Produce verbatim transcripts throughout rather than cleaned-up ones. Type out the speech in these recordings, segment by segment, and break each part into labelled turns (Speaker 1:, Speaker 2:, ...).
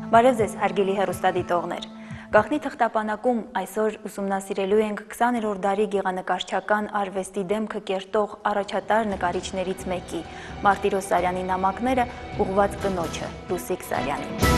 Speaker 1: Բարև ձեզ, հարգելի հեռուստադիտողներ։ Գաղտնի թղթապանակում այսօր ուսումնասիրելու ենք քսաներորդ դարի գեղանկարչական արվեստի դեմքը կերտող առաջատար նկարիչներից մեկի՝ Մարտիրոս Սարյանի նամակները ուղղված կնոջը՝ Լուսիկ Սարյանին։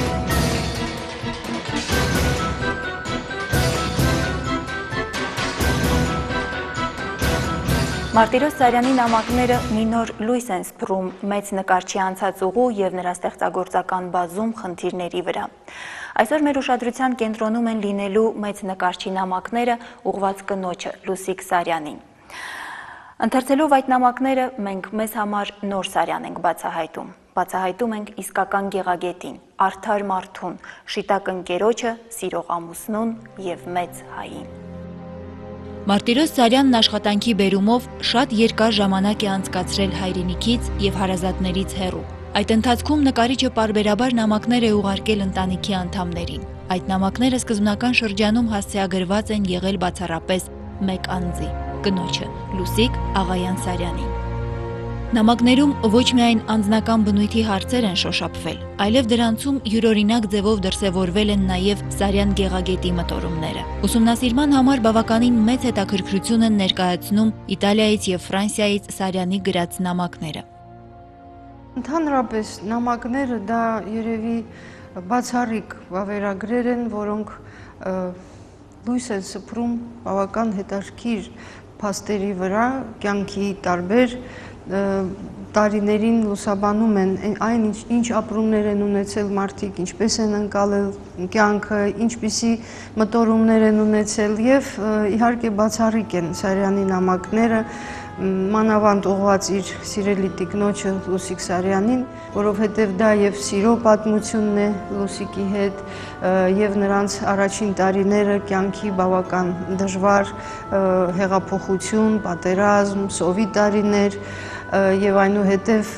Speaker 1: Մարտիրոս Սարյանի նամակները մի նոր լույս են սփռում մեծ նկարչի անցած ուղու և նրա ստեղծագործական բազում խնդիրների վրա։ Այսօր մեր ուշադրության կենտրոնում են լինելու մեծ նկարչի նամակները ուղղված կնոջը՝ Լուսիկ Սարյանին։ Ընթերցելով այդ նամակները մենք մեզ համար նոր Սարյան ենք բացահայտում։ Բացահայտում ենք իսկական գեղագետին, արդար մարդուն, շիտակ ընկերոջը, սիրող ամուսնուն և մեծ հային։ Մարտիրոս Սարյանն աշխատանքի բերումով շատ երկար ժամանակ է անցկացրել հայրենիքից և հարազատներից հեռու։ Այդ ընթացքում նկարիչը պարբերաբար նամակներ է ուղարկել ընտանիքի անդամներին։ Այդ նամակները սկզբնական շրջանում հասցեագրված են եղել բացառապես մեկ անձի՝ կնոջը՝ Լուսիկ Աղայան Սարյանին։ Նամակներում ոչ միայն անձնական բնույթի հարցեր են շոշափվել, այլև դրանցում յուրօրինակ ձևով դրսևորվել են նաև Սարյան գեղագետի մտորումները։ Ուսումնասիրման համար բավականին մեծ հետաքրքրություն են ներկայացնում Իտալիայից և Ֆրանսիայից Սարյանի գրած նամակները։
Speaker 2: Ընդհանրապես նամակները դա երևի բացառիկ վավերագրեր են, որոնք լույս են սփռում բավական հետաքրքիր փաստերի վրա, կյանքի տարբեր տարիներին լուսաբանում են այն ինչ ապրումներ են ունեցել մարդիկ, ինչպես են ընկալել կյանքը, ինչպիսի մտորումներ են ունեցել և իհարկե բացառիկ են Սարյանի նամակները, մանավանդ ուղղված իր սիրելի տիկնոջը Լուսիկ Սարյանին, որովհետև դա և սիրո պատմությունն է Լուսիկի հետ, և նրանց առաջին տարիները կյանքի բավական դժվար, հեղափոխություն, պատերազմ, սովի տարիներ և այնուհետև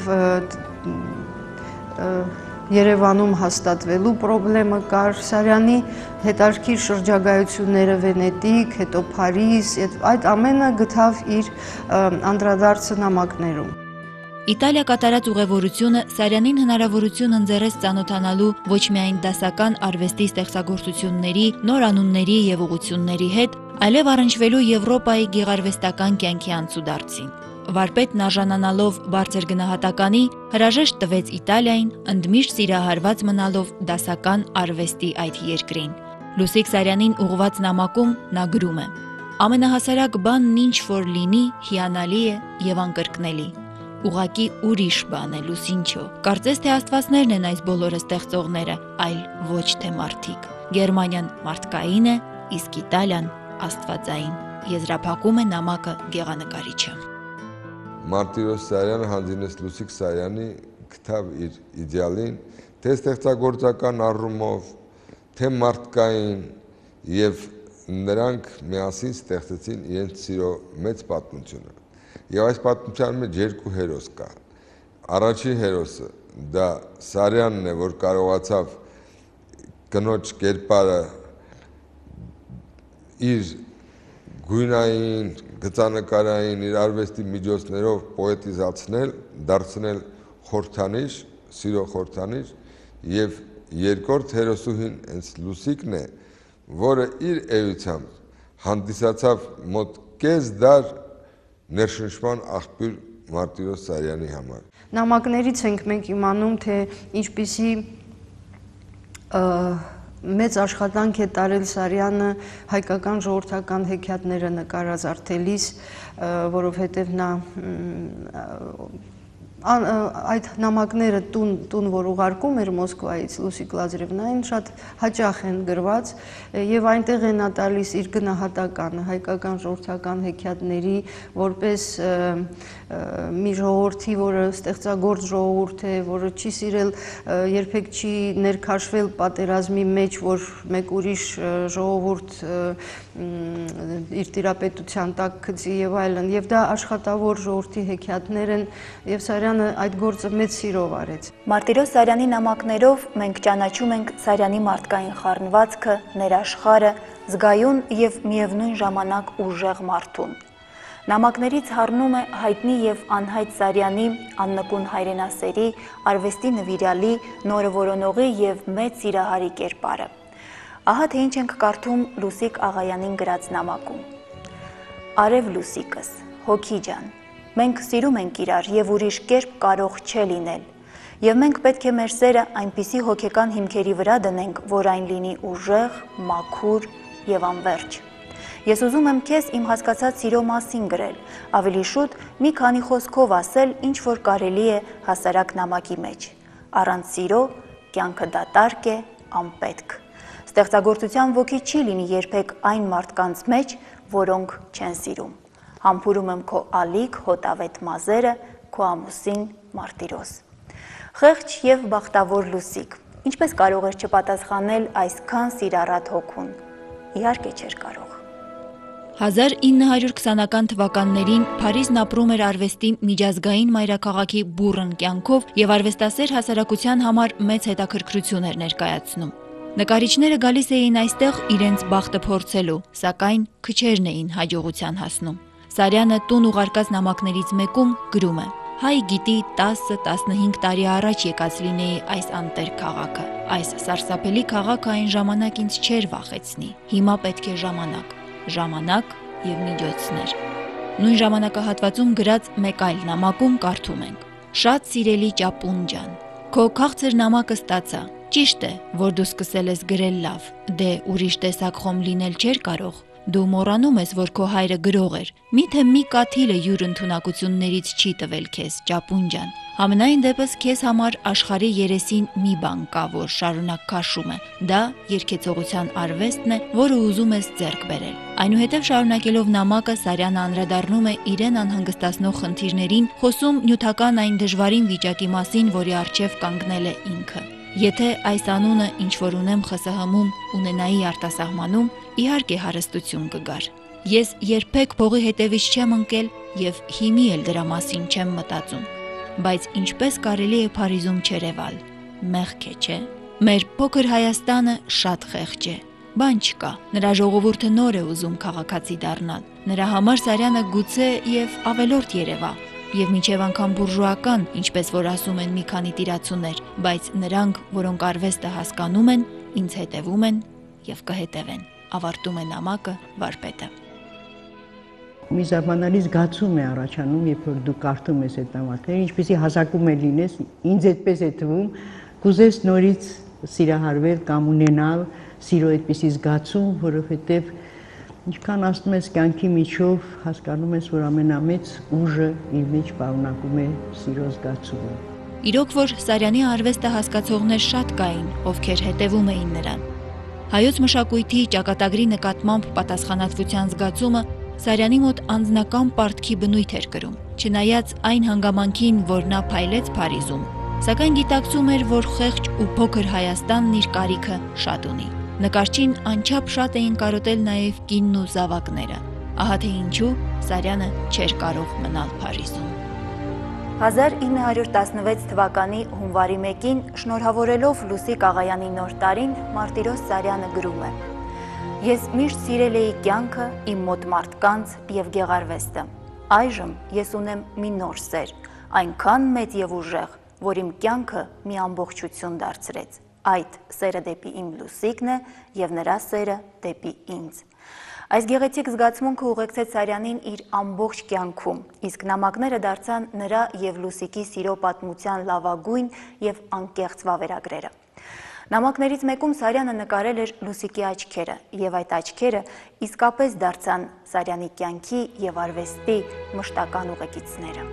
Speaker 2: Երևանում հաստատվելու պրոբլեմը կար, Սարյանի հետաքրքիր շրջագայությունները Վենետիկ, հետո Փարիզ, այդ ամենը գտավ իր անդրադարձը նամակներում։
Speaker 1: Իտալիա կատարած ուղևորությունը Սարյանին հնարավորություն ընձեռեց ծանոթանալու ոչ միայն դասական արվեստի ստեղծագործությունների, նոր անունների և ուղղությունների հետ, այլև առնչվելու Եվրոպայի գեղարվեստական կյանքի անցուդարձին։ Վարպետն արժանանալով բարձր գնահատականի, հրաժեշտ տվեց Իտալիային, ընդմիշտ սիրահարված մնալով դասական արվեստի այդ երկրին։ Լուսիկ Սարյանին ուղղված նամակում նա գրում է. «Ամենահասարակ բանն ինչ որ լինի, հիանալի է և անկրկնելի։ Ուղղակի ուրիշ բան է, լուսինչո։ Կարծես թե աստվածներն են այս բոլորը ստեղծողները, այլ ոչ թե մարդիկ։ Գերմանիան մարդկային է, իսկ Իտալիան աստվածային», եզրափակում է նամակը գեղանկարիչը։
Speaker 3: Մարտիրոս Սարյանը հանձինեց Լուսիկ Սարյանի գտավ իր իդեալին, թե ստեղծագործական առումով, թե մարդկային, և նրանք միասին ստեղծեցին իրենց սիրո մեծ պատմությունը։ Եվ այս պատմության մեջ երկու հերոս կա։ Առաջին հերոսը դա Սարյանն է, որ կարողացավ կնոջ կերպարը իր գույնային, գծանկարային, իր արվեստի միջոցներով պոետիզացնել, դարձնել խորհրդանիշ, սիրո խորհրդանիշ, և երկրորդ հերոսուհին հենց Լուսիկն է, որը իր էությամբ հանդիսացավ մոտ կես դար ներշնչման աղբյուր Մարտիրոս Սարյանի համար։
Speaker 2: Նամակներից ենք մենք իմանում, թե ինչպիսի մեծ աշխատանք է տարել Սարյանը հայկական ժողովրդական հեքիաթները նկարազարդելիս, որովհետև նա այդ նամակները տուն, որ ուղարկում էր Մոսկվայից Լուսիկ Լազարևնային, շատ հաճախ են գրված և այնտեղ է նա տալիս իր գնահատականը հայկական ժողովրդական հեքիաթների որպես մի ժողովրդի, որը ստեղծագործ ժողովուրդ է, որը չի սիրել, երբեք չի ներքաշվել պատերազմի մեջ, որ մեկ ուրիշ ժողովուրդ իր տիրապետության տակ գցի և այլն, և դա աշխատավոր ժողովրդի հեքիաթներ են, և Սարյանը այդ գործը մեծ սիրով արեց։
Speaker 1: Մարտիրոս Սարյանի նամակներով մենք ճանաչում ենք Սարյանի մարդկային խառնվածքը, ներաշխարը, զգայուն և միևնույն ժամանակ ուժեղ մարդուն։ Նամակներից հառնում է հայտնի եւ անհայտ Սարյանի, աննկուն հայրենասերի, արվեստի նվիրյալի, նորը որոնողի եւ մեծ սիրահարի կերպարը։ Ահա թե ինչ ենք կարդում Լուսիկ Աղայանին գրած նամակում։ Արև Լուսիկս, հոգի ջան, մենք սիրում ենք իրար եւ ուրիշ կերպ կարող չէ լինել։ Եվ մենք պետք է մեր սերը այնպիսի հոգեկան հիմքերի վրա դնենք, որ այն լինի ուժեղ, մաքուր եւ անվերջ։ Ես ուզում եմ քեզ իմ հասկացած սիրո մասին գրել, ավելի շուտ մի քանի խոսքով ասել, ինչ որ կարելի է հասարակ նամակի մեջ։ Առանց սիրո կյանքը դատարկ է, անպետք։ Ստեղծագործության ոգի չի լինի երբեք այն մարդկանց մեջ, որոնք չեն սիրում։ Համբուրում եմ քո ալիք, հոտավետ մազերը, քո ամուսին Մարտիրոս։ Խեղճ եւ բախտավոր Լուսիկ, ինչպես կարող էր չպատասխանել այսքան սիրառատ հոգուն։ Իհարկե չէր կարող։
Speaker 4: հազար ինը հարյուր քսանական թվականներին Փարիզն ապրում էր արվեստի միջազգային մայրաքաղաքի բուռն կյանքով եւ արվեստասեր հասարակության համար մեծ հետաքրքրություն էր ներկայացնում։ Նկարիչները գալիս էին այստեղ իրենց բախտը փորձելու, սակայն քչերն էին հաջողության հասնում։ Սարյանը տուն ուղարկած նամակներից մեկում գրում է. Հայ գիտի տասը տասնհինգ տարի առաջ եկած լինեի այս անտեր քաղաքը։ Այս սարսափելի քաղաքը այն ժամանակ ինձ չէր վախեցնի։ Հիմա պետք է ժամանակ, ժամանակ եւ միջոցներ։ Նույն ժամանակահատվածում գրած մեկ այլ նամակում կարդում ենք. Շատ սիրելի Ճապուն ջան, քո քաղցր նամակը ստացա։ Ճիշտ է, որ դու սկսել ես գրել լավ, դե ուրիշ տեսակ խոմ լինել չէր կարող։ Դու մոռանում ես, որ քո հայրը գրող էր։ Միթե մի կաթիլը յուր ընդունակություններից չի տվել քեզ, Ճապուն ջան։ Համենայն դեպս քեզ համար աշխարհի երեսին մի բան կա, որ շարունակ քաշում է։ Դա երգեցողության արվեստն է, որը ուզում ես ձեռք բերել։ Այնուհետև շարունակելով նամակը Սարյանը անդրադառնում է իրեն անհանգստացնող խնդիրներին, խոսում նյութական այն դժվարին վիճակի մասին, որի առջև կանգնել է ինքը։ Եթե այս անունը ինչ որ ունեմ ԽՍՀՄ-ում ունենայի արտասահմանում, իհարկե հարստություն կգար։ Ես երբեք փողի հետևից չեմ ընկել եւ հիմի էլ դրա մասին չեմ մտածում։ Բայց ինչպես կարելի է Փարիզում չերևալ։ Մեղք է, չէ՞։ Մեր փոքր Հայաստանը շատ խեղճ է։ Բան չկա։ Նրա ժողովուրդը նոր է ուզում քաղաքացի դառնալ։ Նրա համար Սարյանը գուցե եւ ավելորդ երևա։ Եվ մինչև անգամ բուրժուական, ինչպես որ ասում են մի քանի տիրացուներ, բայց նրանք, որոնք արվեստը հասկանում են, ինձ հետևում են եւ կհետևեն, ավարտում է նամակը վարպետը։
Speaker 5: Մի զարմանալի զգացում է առաջանում, երբ որ դու կարդում ես այդ նամակները, ինչպեսի հասակում է լինես, ինձ այդպես է թվում, կուզես նորից սիրահարվել կամ ունենալ սիրո այդպիսի զգացում, որովհետեւ ինչքան ասում ես կյանքի միջով, հասկանում ես, որ ամենամեծ ուժը իր մեջ պարունակում է սիրո զգացումը։
Speaker 4: Իրոք որ Սարյանի արվեստը հասկացողներ շատ կային, ովքեր հետևում էին նրան։ Հայոց մշակույթի ճակատագրի նկատմամբ պատասխանատվության զգացումը Սարյանի մոտ անձնական պարտքի բնույթ էր կրում, չնայած այն հանգամանքին, որ նա փայլեց Փարիզում, սակայն գիտակցում էր, որ խեղճ ու փոքր Հայաստանն իր կարիքը շատ ունի։ Նկարչին անչափ շատ էին կարոտել նաև կինն ու զավակները։ Ահա թե ինչու Սարյանը չէր կարող մնալ Փարիզում։
Speaker 1: հազար ինը հարյուր տասնվեց թվականի հունվարի մեկին, շնորհավորելով Լուսիկ Աղայանի նոր տարին, Մարտիրոս Սարյանը գրում է. Ես միշտ սիրել էի կյանքը, իմ մոտ մարդկանց եւ գեղարվեստը։ Այժմ ես ունեմ մի նոր սեր, այնքան մեծ եւ ուժեղ, որ իմ կյանքը մի ամբողջություն դարձրեց։ Այդ սերը դեպի իմ Լուսիկն է եւ նրա սերը դեպի ինձ։ Այս գեղեցիկ զգացմունքը ուղեկցեց Սարյանին իր ամբողջ կյանքում, իսկ նամակները դարձան նրա եւ Լուսիկի սիրո պատմության լավագույն եւ անկեղծ վավերագրերը։ Նամակներից մեկում Սարյանը նկարել էր Լուսիկի աչքերը, եւ այդ աչքերը իսկապես դարձան Սարյանի կյանքի եւ արվեստի մշտական ուղեկիցները։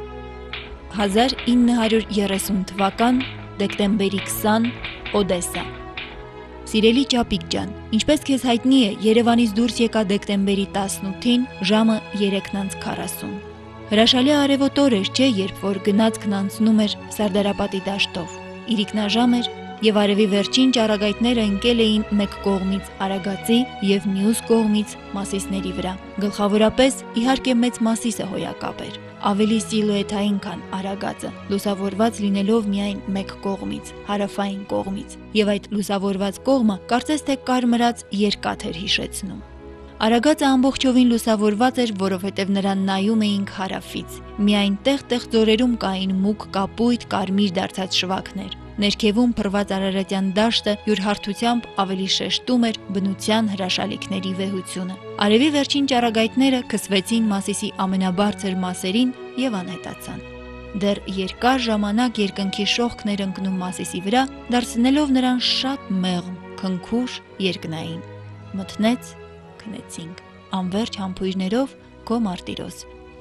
Speaker 4: հազար ինը հարյուր երեսուն թվական դեկտեմբերի քսան, Օդեսա։ Սիրելի Ճապիկ ջան, ինչպես քեզ հայտնի է, Երևանից դուրս եկա դեկտեմբերի տասնութին, ժամը երեքն քառասուն։ Հրաշալի արևոտ օր էր, չէ, երբ որ գնացքն անցնում էր Սարդարապատի դաշտով։ Իրիկնաժամ էր, եւ արևի վերջին ճառագայթները ընկել էին մեկ կողմից Արագածի եւ մյուս կողմից Մասիսների վրա։ Գլխավորապես իհարկե մեծ Մասիսը հոյակապ էր, ավելի սիլուետային, քան Արագածը, լուսավորված լինելով միայն մեկ կողմից, հարավային կողմից, եւ այդ լուսավորված կողմը կարծես թե կարմրած երկաթ էր հիշեցնում։ Արագածը ամբողջովին լուսավորված էր, որովհետև նրան նայում էինք հարավից։ Միայն տեղ-տեղ ձորերում կային մուգ կապույտ, կարմիր դարձած շվակներ։ Ներքևում փռված արարատյան դաշտը յուր հարթությամբ ավելի շեշտում էր բնության հրաշալիքների վեհությունը։ Արևի վերջին ճառագայթները քսվեցին Մասիսի ամենաբարձր մասերին եւ անհետացան։ Դեռ երկար ժամանակ երկնքի շողքն էր ընկնում Մասիսի վրա, դարձնելով նրան շատ մեղմ, քնքուշ, երկնային։ Մթնեց, քնեցինք, անվերջ համբույրներով քո Մարտիրոս։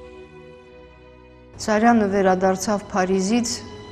Speaker 2: Սարյանը վերադարձավ Փարիզից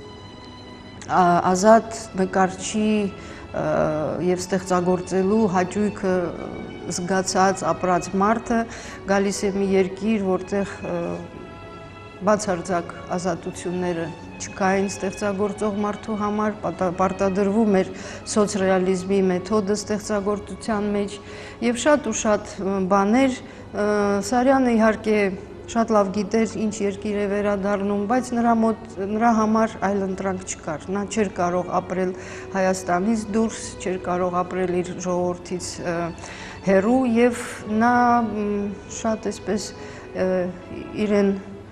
Speaker 2: ազատ նկարչի եւ ստեղծագործելու հաճույքը զգացած ապրած մարդը, գալիս է մի երկիր, որտեղ բացարձակ ազատությունները չկային ստեղծագործող մարդու համար, պարտադրվում էր սոցռեալիզմի մեթոդը ստեղծագործության մեջ եւ շատ ու շատ բաներ։ Սարյանը իհարկե շատ լավ գիտեր ինչ երկիր է վերադառնում, բայց նրա մոտ նրա համար այլ ընտրանք չկար։ Նա չէր կարող ապրել Հայաստանից դուրս, չէր կարող ապրել իր ժողովրդից հեռու եւ նա շատ այսպես իրեն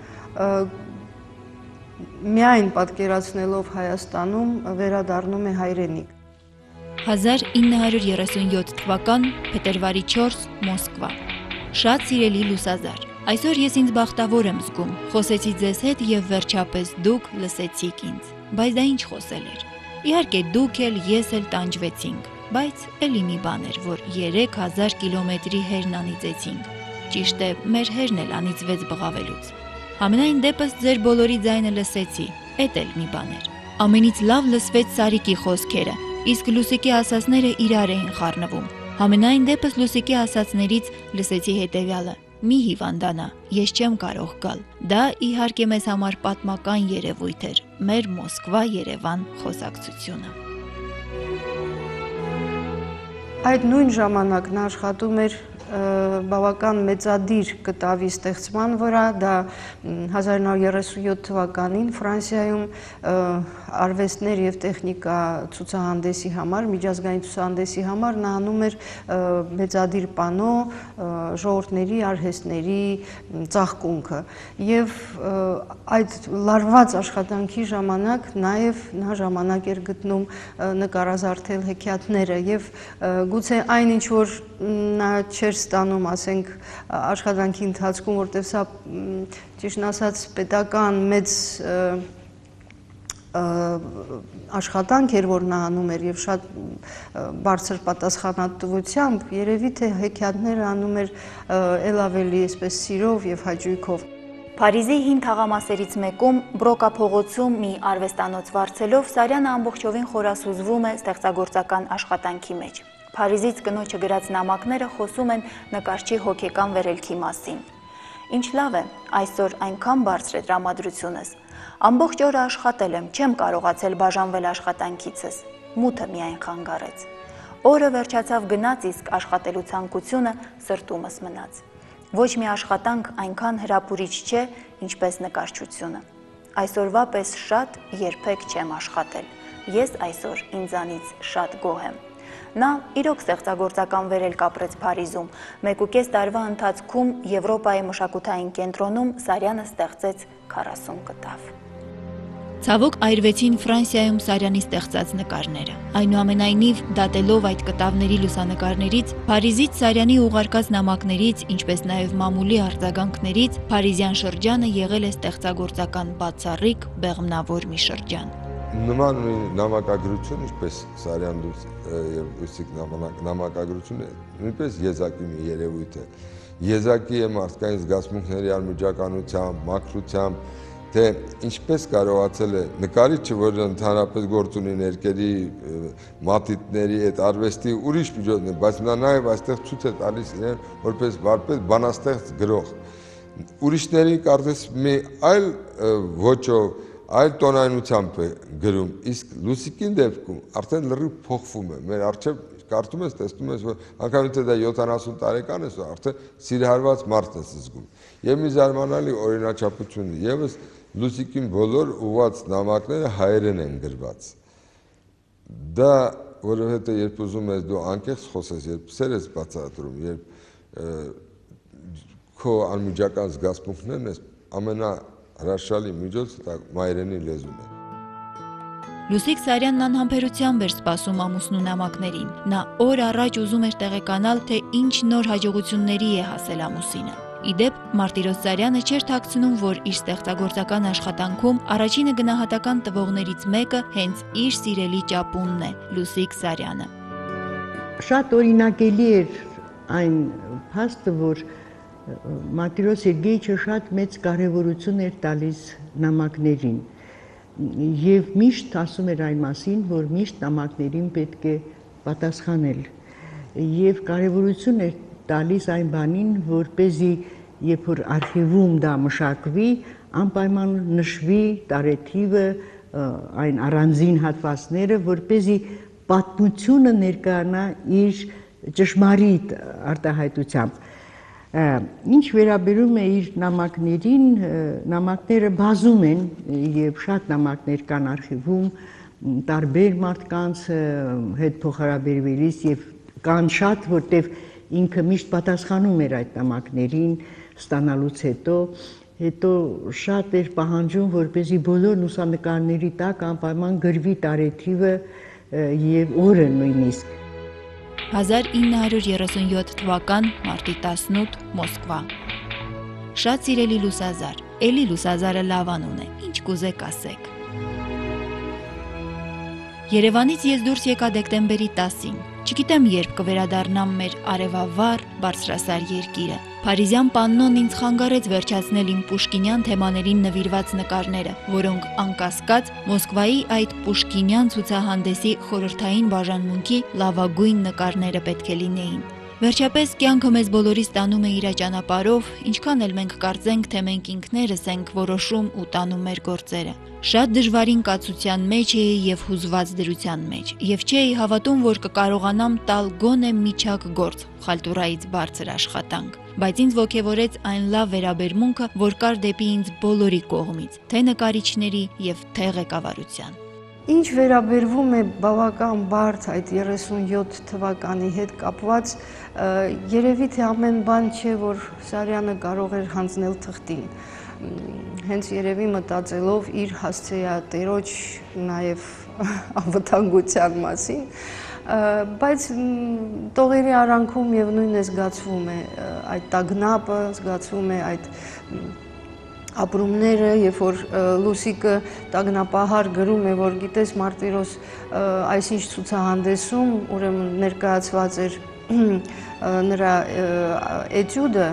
Speaker 2: միայն պատկերացնելով Հայաստանում վերադառնում է հայրենիք։
Speaker 4: հազար ինը հարյուր երեսունյոթ թվական փետրվարի չորս Մոսկվա։ Շատ սիրելի լուսազար, այսօր ես ինձ բախտավոր եմ զգում, խոսեցի ձեզ հետ եւ վերջապես դուք լսեցիք ինձ, բայց դա ինչ խոսել էր։ Իհարկե դուք էլ ես էլ տանջվեցինք, բայց էլի մի բան էր, որ երեք հազար կիլոմետրի հերն անիծեցինք։ Ճիշտ է, մեր հերն էլ անիծվեց բղավելուց։ Համենայն դեպս ձեր բոլորի ձայնը լսեցի, էդ էլ մի բան էր։ Ամենից լավ լսվեց Սարիկի խոսքերը, իսկ Լուսիկի ասածները իրար էին խառնվում։ Համենայն դեպս Լուսիկի ասածներից լսեցի հետևյալը. մի հիվանդանա, ես չեմ կարող գալ։ Դա իհարկե մեզ համար պատմական երևույթ էր, մեր Մոսկվա-Երևան խոսակցությունը։
Speaker 2: Այդ նույն ժամանակ նա աշխատում էր բավական մեծադիր կտավի ստեղծման վրա, դա հազար նոր երեսունյոթ թվականին Ֆրանսիայում արվեստներ եւ տեխնիկա ցուցահանդեսի համար, միջազգային ցուցահանդեսի համար նա անում էր մեծադիր պանո ժողովրդների արհեստների ծաղկունքը եւ այդ լարված աշխատանքի ժամանակ նաեւ նա ժամանակ էր գտնում նկարազարդել հեքիաթները եւ գուցե այն ինչ որ նա չէր ստանում, ասենք, աշխատանքի ընթացքում, որտեղ սա ճիշտ ասած պետական մեծ աշխատանք էր, որ նա անում էր եւ շատ բարձր պատասխանատվությամբ, երևի թե հեքիաթները անում էր ել ավելի այսպես սիրով եւ հաճույքով։
Speaker 1: Փարիզի հին թաղամասերից մեկում Բրոկա փողոցում մի արվեստանոց վարձելով Սարյանը ամբողջովին խորասուզվում է ստեղծագործական աշխատանքի մեջ։ Փարիզից կնոջը գրած նամակները խոսում են նկարչի հոգեկան վերելքի մասին։ Ինչ լավ է, այսօր այնքան բարձր է տրամադրությունս։ Ամբողջ օրը աշխատել եմ, չեմ կարողացել բաժանվել աշխատանքիցս։ Մութը միայն խանգարեց։ Օրը վերջացավ գնաց, իսկ աշխատելու ցանկությունը սրտումս մնաց։ Ոչ մի աշխատանք այնքան հրապուրիչ չէ, ինչպես նկարչությունը։ Այսօրվա պես շատ երբեք չեմ աշխատել։ Ես այսօր ինձանից շատ գոհ եմ։ Նա իրոք ստեղծագործական վերելք ապրեց Փարիզում, մեկ ու կես տարվա ընթացքում Եվրոպայի մշակութային կենտրոնում Սարյանը ստեղծեց քառասուն կտավ։
Speaker 4: Ցավոք այրվեցին Ֆրանսիայում Սարյանի ստեղծած նկարները։ Այնուամենայնիվ, դատելով այդ կտավների լուսանկարներից, Փարիզից Սարյանի ուղարկած նամակներից, ինչպես նաև մամուլի արձագանքներից, փարիզյան շրջանը եղել է ստեղծագործական բացառիկ, բեղմնավոր մի շրջան։
Speaker 3: Նման նամակագրություն, ինչպես Սարյան եւ Լուսիկ նամակագրությունը, նույնպես եզակի մի երևույթ է։ Եզակի է մարդկային զգացմունքների անմիջականությամբ, մաքրությամբ, թե ինչպես կարողացել է նկարիչը, որը ընդհանրապես գործ ունի ներկերի, մատիտների, այդ արվեստի ուրիշ միջոցներ, բայց նա նաև այստեղ ցույց է տալիս իրեն որպես վարպետ, բանաստեղծ, գրող։ Ուրիշների կարծես մի այլ ոճով, այլ տոնայնությամբ է գրում, իսկ Լուսիկին դեպքում արդեն լրիվ փոխվում է։ Մեր առջև կարդում ես, տեսնում ես, որ անգամ թե դա յոթանասուն տարեկան ես, արդեն սիրահարված մարդ ես զգում։ Եվ մի զարմանալի օրինաչափություն, եւս Լուսիկին բոլոր ուղված նամակները հայերեն են գրված։ Դա, որովհետեւ երբ ուզում ես դու անկեղծ խոսես, երբ սեր ես բացատրում, երբ քո անմիջական զգացմունքներն ես ամենահրաշալի միջոցը դա մայրենի լեզուն է։
Speaker 4: Լուսիկ Սարյանն անհամբերությամբ էր սպասում ամուսնու նամակներին։ Նա օր առաջ ուզում էր տեղեկանալ, թե ինչ նոր հաջողությունների է հասել ամուսինը։ Իդեպ Մարտիրոս Սարյանը չէր թաքցնում, որ իր ստեղծագործական աշխատանքում առաջինը գնահատական տվողներից մեկը հենց իր սիրելի ճապունն է՝ Լուսիկ Սարյանը։
Speaker 5: Շատ օրինակելի էր այն փաստը, որ Մարտիրոս Սերգեյիչը շատ մեծ կարևորություն էր տալիս նամակներին եւ միշտ ասում էր այն մասին, որ միշտ նամակներին պետք է պատասխանել եւ կարևորություն էր տալիս այն բանին, որպեսզի երբ որ արխիվում դա մշակվի, անպայման նշվի տարեթիվը, այն առանձին հատվածները, որպեսզի պատմությունը ներկայանա իր ճշմարիտ արտահայտությամբ։ Ինչ վերաբերում է իր նամակներին, նամակները բազում են եւ շատ նամակներ կան արխիվում տարբեր մարդկանց հետ փոխհարաբերվելիս եւ կան շատ, որտեղ ինքը միշտ պատասխանում էր այդ նամակներին ստանալուց հետո, հետո շատ էր պահանջում, որպեսզի բոլոր լուսանկարների տակ անպայման գրվի տարեթիվը եւ օրը նույնիսկ։
Speaker 4: հազար ինը հարյուր երեսունյոթ թվական մարտի տասնութ Մոսկվա։ Շատ սիրելի Լուսազար, էլի Լուսազարը լավ անուն է, ինչ կուզեք ասեք։ Երևանից ես դուրս եկա դեկտեմբերի տասին։ Չգիտեմ երբ կվերադառնամ մեր արևավառ բարձրասար երկիրը։ Փարիզյան պաննոն ինձ խանգարեց վերջացնել իմ պուշկինյան թեմաներին նվիրված նկարները, որոնք անկասկած Մոսկվայի այդ պուշկինյան ցուցահանդեսի խորհրդային բաժանմունքի լավագույն նկարները պետք է լինեին։ Վերջապես կյանքը մեզ բոլորիս տանում է իր ճանապարհով, ինչքան էլ մենք կարծենք, թե մենք ինքներս ենք որոշում ու տանում մեր գործերը։ Շատ դժվարին կացության մեջ էի եւ հուզված դրության մեջ, եւ չէի հավատում, որ կկարողանամ տալ գոնե միջակ գործ, խալտուրայից բարձր աշխատանք, բայց ինձ ոգևորեց այն լավ վերաբերմունքը, որ կար դեպի ինձ բոլորի կողմից, թե նկարիչների եւ թե ղեկավարության։
Speaker 2: Ինչ վերաբերվում է բավական բարդ այդ երեսունյոթ թվականի հետ կապված, երևի թե ամեն բան չէ, որ Սարյանը կարող էր հանձնել թղթին։ Հենց երևի մտածելով իր հասցեատերոջ նաև անվտանգության մասին, բայց տողերի արանքում եւ նույնը զգացվում է այդ տագնապը, զգացվում է այդ ապրումները, երբ որ Լուսիկը տագնապահար գրում է, որ գիտես Մարտիրոս այսինչ ցուցահանդեսում, ուրեմն ներկայացված էր նրա էտյուդը,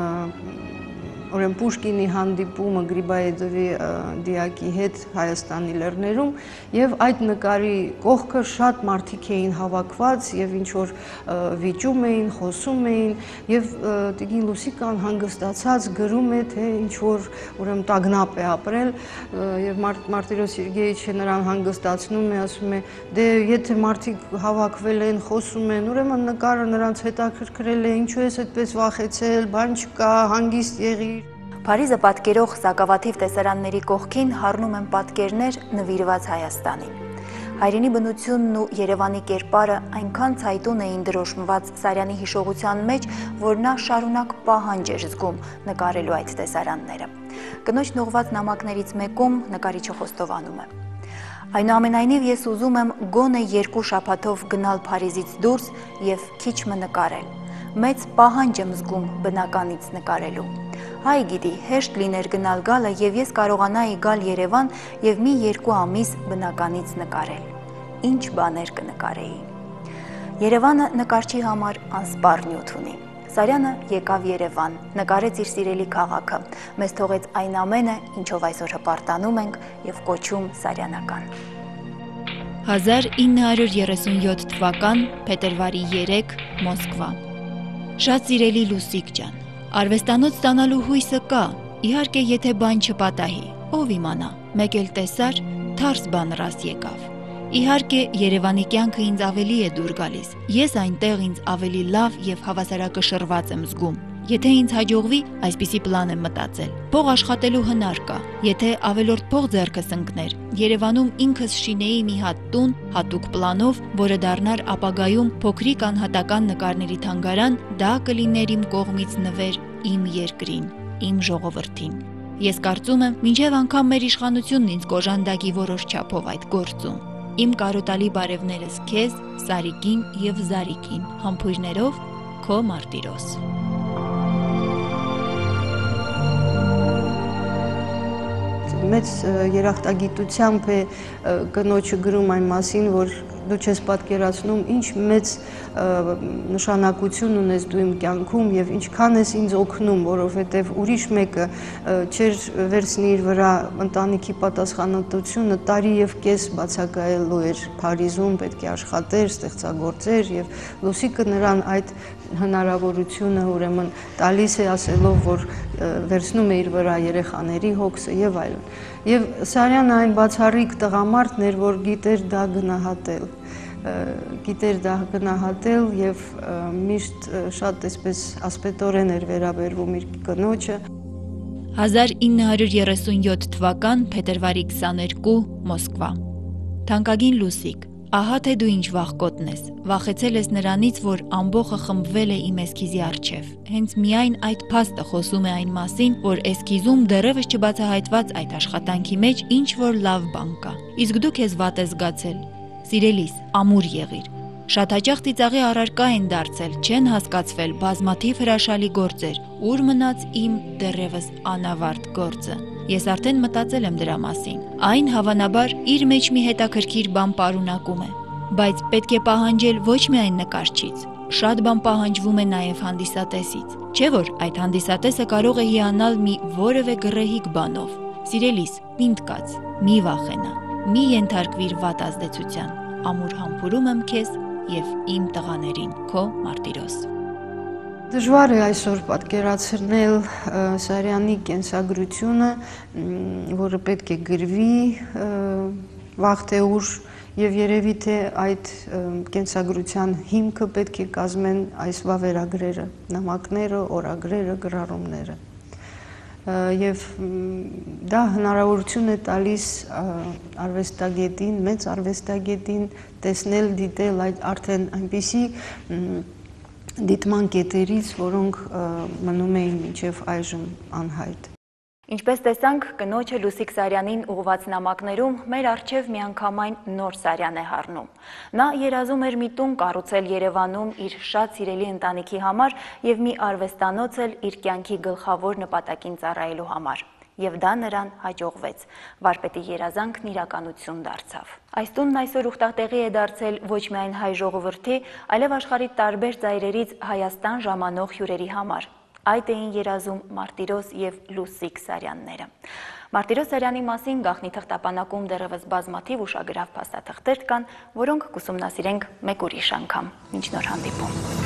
Speaker 2: ուրեմն Պուշկինի հանդիպումը Գրիբաեդովի դիակի հետ Հայաստանի լեռներում եւ այդ նկարի կողքը շատ մարդիկ էին հավաքված եւ ինչ որ վիճում էին, խոսում էին եւ տիկին Լուսիկան հանգստացած գրում է, թե ինչ որ ուրեմն տագնապ է ապրել եւ Մարտիրոս Սերգեյիչը նրան հանգստացնում է, ասում է դե եթե մարդիկ հավաքվել են, խոսում են, ուրեմն նկարը նրանց հետաքրքրել է, ինչու ես այդպես վախեցել, բան չկա, հանգիստ եղիր։
Speaker 1: Փարիզը պատկերող սակավաթիվ տեսարանների կողքին հառնում են պատկերներ նվիրված Հայաստանին։ Հայրենի բնությունն ու Երևանի կերպարը այնքան ցայտուն էին դրոշմված Սարյանի հիշողության մեջ, որ նա շարունակ պահանջ էր զգում նկարելու այդ տեսարանները։ Կնոջ նողված նամակներից մեկում նկարիչը խոստովանում է. Այնուամենայնիվ ես ուզում եմ գոնե երկու շաբաթով գնալ Փարիզից դուրս եւ քիչ մը նկարել։ Մեծ պահանջ եմ զգում բնականից նկարելու։ Հայ գիտի, հեշտ լիներ գնալ գալը եւ ես կարողանայի գալ Երևան եւ մի երկու ամիս բնականից նկարել։ Ինչ բաներ կնկարեի։ Երևանը նկարչի համար անսպառ նյութ ունի։ Սարյանը եկավ Երևան, նկարեց իր սիրելի քաղաքը, մեզ թողեց այն ամենը, ինչով այսօր հպարտանում ենք եւ կոչում Սարյանական։
Speaker 4: հազար ինը հարյուր երեսունյոթ թվական փետրվարի երեք Մոսկվա։ Շատ սիրելի Լուսիկ ջան, արվեստանոց ստանալու հույսը կա, իհարկե եթե բան չպատահի, ով իմանա, մեկ էլ տեսար, թարս բան ռաս եկավ։ Իհարկե Երևանի կյանքը ինձ ավելի է դուր գալիս, ես այնտեղ ինձ ավելի լավ եւ հավասարակշռված եմ զգում։ Եթե ինձ հաջողվի, այսպիսի պլան եմ մտածել։ Փող աշխատելու հնար կա։ Եթե ավելորդ փող ձեռքս ընկներ, Երևանում ինքս շինեի մի հատ տուն հատուկ պլանով, որը դառնար ապագայում փոքրիկ անհատական նկարների թանգարան, դա կլիներ իմ կողմից նվեր իմ երկրին, իմ ժողովրդին։ Ես կարծում եմ, մինչև անգամ մեր իշխանությունն ինձ կոժանդակի որոշ չափով այդ գործում։ Իմ կարոտալի բարևներս քեզ, Սարիկին եւ Զարիկին, համբույրներով քո Մարտիրոս։
Speaker 2: Մեծ երախտագիտությամբ է կնոջը գրում այն մասին, որ դու չես պատկերացնում ինչ մեծ նշանակություն ունես դու իմ կյանքում եւ ինչքան ես ինձ օգնում, որովհետեւ ուրիշ մեկը չեր վերցնի իր վրա ընտանիքի պատասխանատվությունը, տարի եւ կես բացակայելու էր Փարիզում, պետք է աշխատեր, ստեղծագործեր եւ Լուսիկը նրան այդ հնարավորությունը ուրեմն տալիս է, ասելով, որ վերցնում է իր վրա երեխաների հոգսը եւ այլն։ Եվ Սարյանը այն բացառիկ տղամարդն էր, որ գիտեր դա գնահատել, գիտեր դա գնահատել եւ միշտ շատ այսպես ասպետորեն էր վերաբերվում իր կնոջը։
Speaker 4: հազար ինը հարյուր երեսունյոթ թվական փետրվարի քսաներկու Մոսկվա։ Թանկագին Լուսիկ, ահա թե դու ինչ վախկոտն ես, վախեցել ես նրանից, որ ամբողը խմբվել է իմ էսքիզի առջև։ Հենց միայն այդ փաստը խոսում է այն մասին, որ էսքիզում դեռևս չբացահայտված այդ աշխատանքի մեջ ինչ որ լավ բան կա։ Իսկ դու քեզ վատ ես զգացել։ Սիրելիս, ամուր եղիր։ Շատ հաճախ ծիծաղի առարկա են դարձել, չեն հասկացվել բազմաթիվ հրաշալի գործեր, ուր մնաց իմ դեռևս անավարտ գործը։ Ես արդեն մտածել եմ դրա մասին։ Այն հավանաբար իր մեջ մի հետաքրքիր բան պարունակում է, բայց պետք է պահանջել ոչ միայն նկարչից, շատ բան պահանջվում է նաև հանդիսատեսից։ Չէ՞ որ այդ հանդիսատեսը կարող է հիանալ մի որևէ գռեհիկ բանով։ Սիրելիս, պինդ կաց, մի վախենա, մի ենթարկվիր վատ ազդեցության։ Ամուր համբուրում եմ քեզ եւ իմ տղաներին, քո Մարտիրոս։
Speaker 2: Դժվար է այսօր պատկերացնել Սարյանի կենսագրությունը, որը պետք է գրվի վաղ թե ուշ, եւ երևի թե այդ կենսագրության հիմքը պետք է կազմեն այս վավերագրերը, նամակները, օրագրերը, գրառումները։ Եվ դա հնարավորություն է տալիս արվեստագետին, մեծ արվեստագետին տեսնել, դիտել այդ արդեն այնպիսի դիտման կետերից, որոնք մնում էին մինչև այժմ անհայտ։
Speaker 1: Ինչպես տեսանք, կնոջը Լուսիկ Սարյանին ուղղված նամակներում մեր առջև միանգամայն նոր Սարյան է հառնում։ Նա երազում էր մի տուն կառուցել Երևանում իր շատ սիրելի ընտանիքի համար եւ մի արվեստանոց էլ իր կյանքի գլխավոր նպատակին ծառայելու համար։ Եվ դա նրան հաջողվեց։ Վարպետի երազանքն իրականություն դարձավ։ Այս տունն այսօր ուխտատեղի է դարձել ոչ միայն հայ ժողովրդի, այլև աշխարհի տարբեր ծայրերից Հայաստան ժամանող հյուրերի համար։ Այդ էին երազում Մարտիրոս եւ Լուսիկ Սարյանները։ Մարտիրոս Սարյանի մասին գաղտնի թղթապանակում դեռևս բազմաթիվ ուշագրավ փաստաթղթեր կան, որոնք կուսումնասիրենք մեկ ուրիշ անգամ։ Մինչ նոր հանդիպում։